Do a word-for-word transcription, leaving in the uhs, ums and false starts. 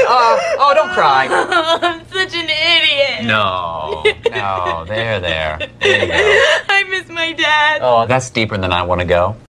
Oh, oh, don't cry. I'm such an idiot. No, no, there, there. There you go. I miss my dad. Oh, that's deeper than I want to go.